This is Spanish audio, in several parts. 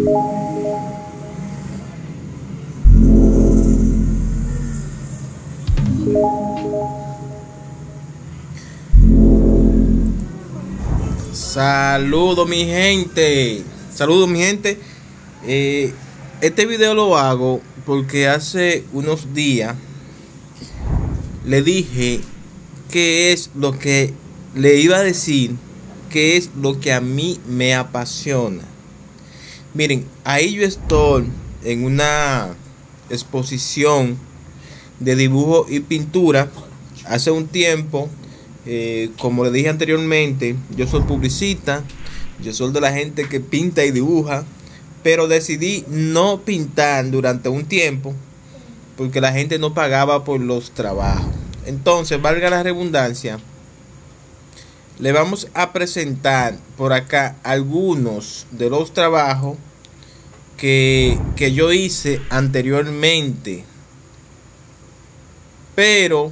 Saludos mi gente. Saludos mi gente. Este video lo hago porque hace unos días le dije qué es lo que le iba a decir, qué es lo que a mí me apasiona. Miren, ahí yo estoy en una exposición de dibujo y pintura. Hace un tiempo, como le dije anteriormente, yo soy publicista, yo soy de la gente que pinta y dibuja, pero decidí no pintar durante un tiempo porque la gente no pagaba por los trabajos. Entonces, valga la redundancia, le vamos a presentar por acá algunos de los trabajos que yo hice anteriormente, pero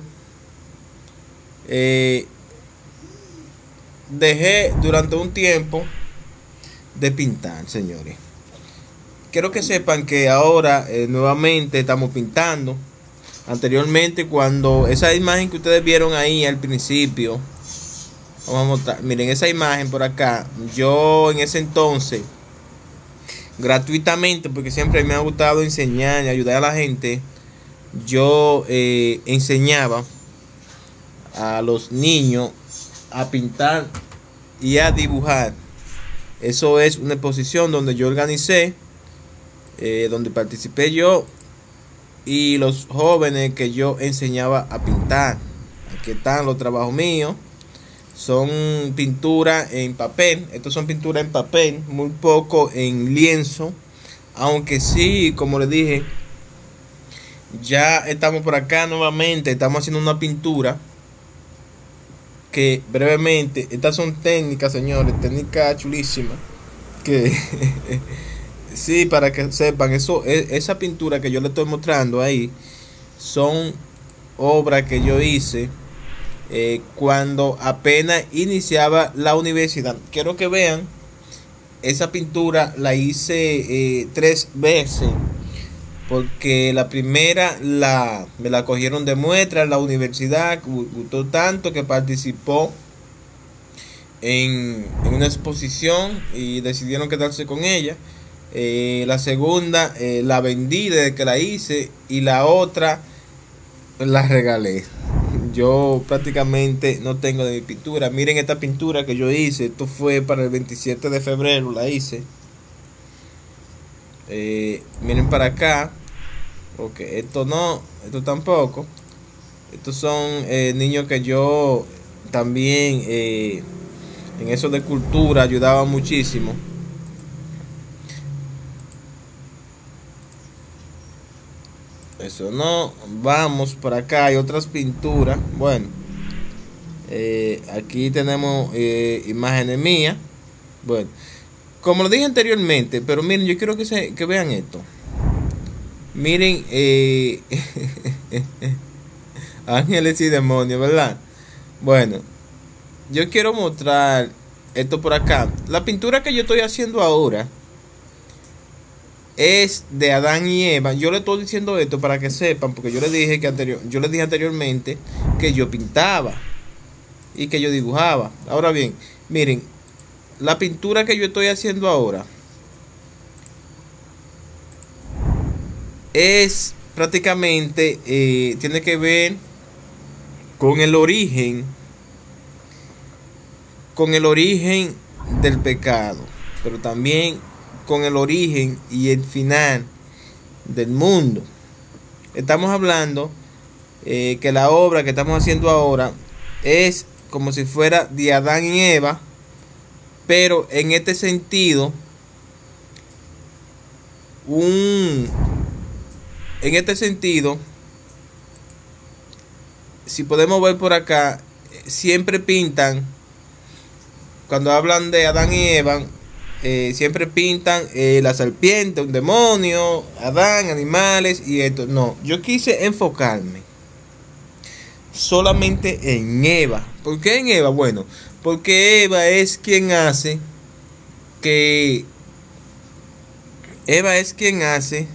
dejé durante un tiempo de pintar, señores. Quiero que sepan que ahora nuevamente estamos pintando. Anteriormente, cuando esa imagen que ustedes vieron ahí al principio, vamos a mostrar, miren esa imagen por acá. Yo en ese entonces, gratuitamente, porque siempre me ha gustado enseñar y ayudar a la gente, yo enseñaba a los niños a pintar y a dibujar. Eso es una exposición donde yo organicé, donde participé yo y los jóvenes que yo enseñaba a pintar. Aquí están los trabajos míos. Son pintura en papel. Estos son pintura en papel, muy poco en lienzo, aunque sí, como les dije, ya estamos por acá nuevamente. Estamos haciendo una pintura que brevemente, estas son técnicas, señores, técnicas chulísimas, que sí, para que sepan, esa pintura que yo les estoy mostrando ahí son obras que yo hice cuando apenas iniciaba la universidad. Quiero que vean, esa pintura la hice 3 veces, porque la primera me la cogieron de muestra en la universidad. Gustó tanto que participó en una exposición y decidieron quedarse con ella. La segunda la vendí desde que la hice, y la otra la regalé. Yo prácticamente no tengo de mi pintura. Miren esta pintura que yo hice. Esto fue para el 27 de febrero la hice. Miren para acá. Ok, esto no, esto tampoco. Estos son niños que yo también en eso de cultura ayudaba muchísimo. Eso no. Vamos por acá, hay otras pinturas. Bueno, aquí tenemos imágenes mías. Bueno, como lo dije anteriormente, pero miren, yo quiero que vean esto. Miren, ángeles y demonios, ¿verdad? Bueno, yo quiero mostrar esto por acá. La pintura que yo estoy haciendo ahora es de Adán y Eva. Yo le estoy diciendo esto para que sepan, porque yo les dije anteriormente que yo pintaba y que yo dibujaba. Ahora bien, miren, la pintura que yo estoy haciendo ahora es prácticamente, tiene que ver con el origen del pecado, pero también con el origen y el final del mundo. Estamos hablando que la obra que estamos haciendo ahora es como si fuera de Adán y Eva, pero en este sentido, si podemos ver por acá, siempre pintan, cuando hablan de Adán y Eva, siempre pintan la serpiente, un demonio, Adán, animales y esto. No, yo quise enfocarme solamente en Eva. ¿Por qué en Eva? Bueno, porque Eva es quien hace que Eva es quien hace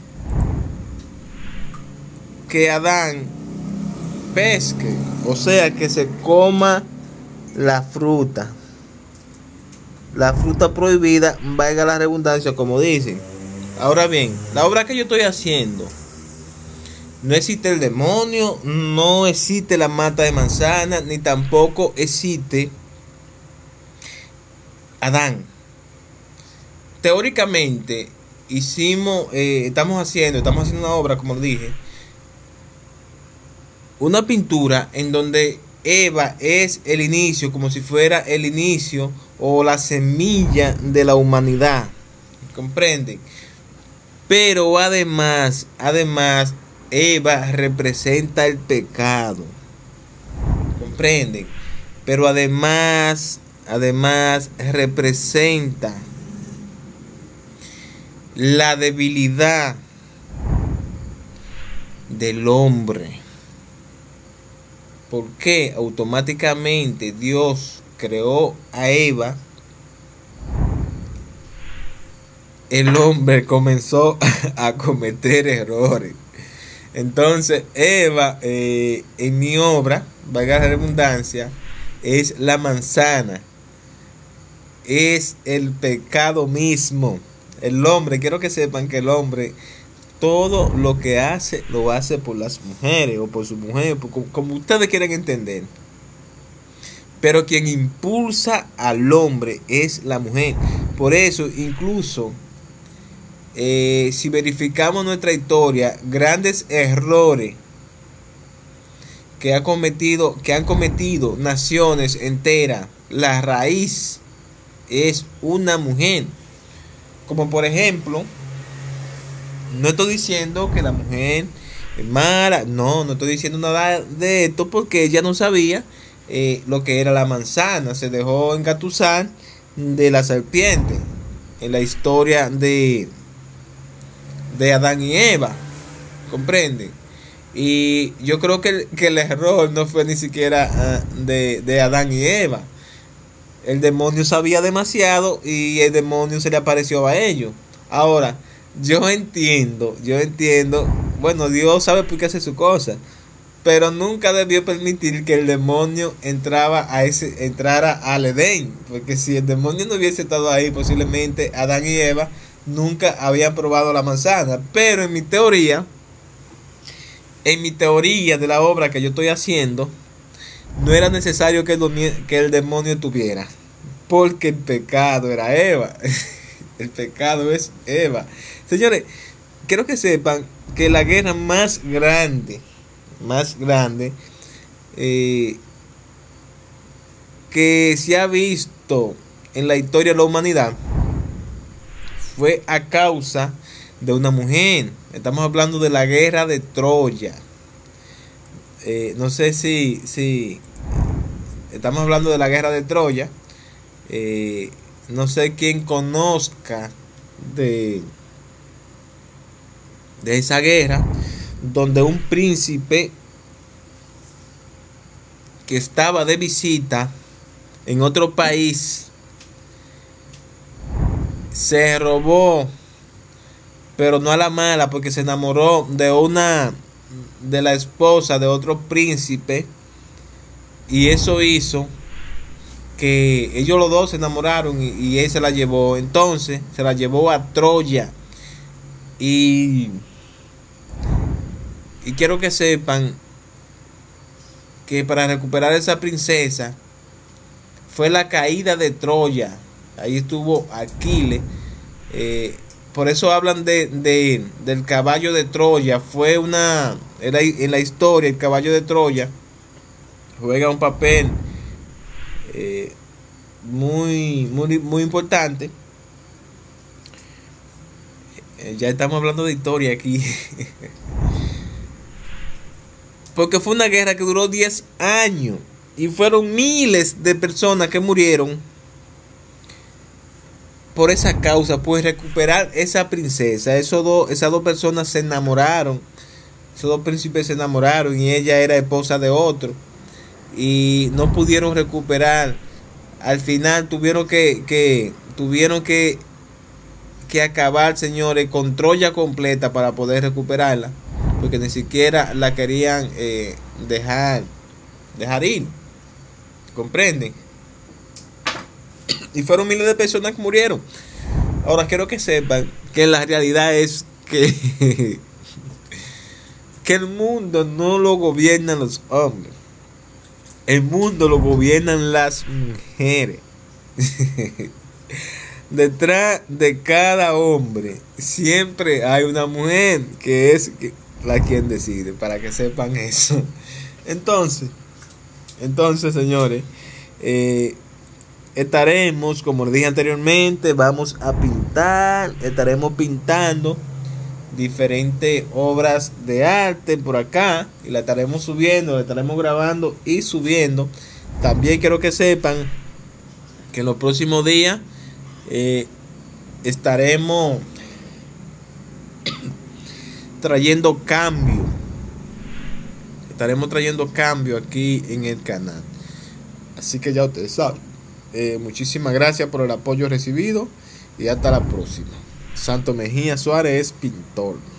que Adán pesque, o sea, que se coma la fruta. La fruta prohibida, valga la redundancia, como dicen. Ahora bien, la obra que yo estoy haciendo, no existe el demonio, no existe la mata de manzana, ni tampoco existe Adán. Teóricamente, estamos haciendo una obra, como lo dije, una pintura en donde Eva es el inicio, como si fuera el inicio o la semilla de la humanidad. ¿Comprenden? Pero además, Eva representa el pecado. ¿Comprenden? Pero además representa la debilidad del hombre. Porque automáticamente Dios creó a Eva, el hombre comenzó a cometer errores. Entonces Eva, en mi obra, valga la redundancia, es la manzana, es el pecado mismo. El hombre, quiero que sepan que el hombre, todo lo que hace, lo hace por las mujeres o por su mujer, como ustedes quieren entender. Pero quien impulsa al hombre es la mujer. Por eso, incluso, si verificamos nuestra historia, grandes errores que han cometido naciones enteras, la raíz es una mujer. Como por ejemplo, no estoy diciendo que la mujer es mala, no estoy diciendo nada de esto, porque ella no sabía lo que era la manzana, se dejó engatusar de la serpiente en la historia de Adán y Eva, ¿comprenden? Y yo creo que el error no fue ni siquiera de Adán y Eva. El demonio sabía demasiado y el demonio se le apareció a ellos. Ahora, yo entiendo, bueno, Dios sabe por qué hace su cosa, pero nunca debió permitir que el demonio entrara al Edén, porque si el demonio no hubiese estado ahí, posiblemente Adán y Eva nunca habían probado la manzana. Pero en mi teoría de la obra que yo estoy haciendo, no era necesario que el demonio tuviera, porque el pecado era Eva. El pecado es Eva. Señores, quiero que sepan que la guerra más grande que se ha visto en la historia de la humanidad fue a causa de una mujer. Estamos hablando de la guerra de Troya. No sé si estamos hablando de la guerra de Troya. No sé quién conozca de esa guerra, donde un príncipe que estaba de visita en otro país se robó, pero no a la mala, porque se enamoró de la esposa de otro príncipe, y eso hizo que ellos los dos se enamoraron y él se la llevó. Entonces se la llevó a Troya. Y quiero que sepan que para recuperar esa princesa fue la caída de Troya. Ahí estuvo Aquiles. Por eso hablan del caballo de Troya. En la historia, el caballo de Troya juega un papel muy importante. Ya estamos hablando de historia aquí. Porque fue una guerra que duró 10 años y fueron miles de personas que murieron por esa causa, por recuperar esa princesa. Esas dos personas se enamoraron, esos dos príncipes se enamoraron y ella era esposa de otro y no pudieron recuperar. Al final tuvieron que que acabar, señores, con Troya completa para poder recuperarla, porque ni siquiera la querían dejar ir, ¿comprenden? Y fueron miles de personas que murieron. Ahora quiero que sepan que la realidad es que que el mundo no lo gobiernan los hombres, el mundo lo gobiernan las mujeres. Detrás de cada hombre siempre hay una mujer que es la quien decide, para que sepan eso. Entonces señores, estaremos, como les dije anteriormente, vamos a pintar, estaremos pintando diferentes obras de arte por acá y la estaremos subiendo, la estaremos grabando y subiendo. También quiero que sepan que en los próximos días estaremos trayendo cambio. Estaremos trayendo cambio aquí en el canal. Así que ya ustedes saben. Muchísimas gracias por el apoyo recibido y hasta la próxima. Santo Mejía Suárez, pintor.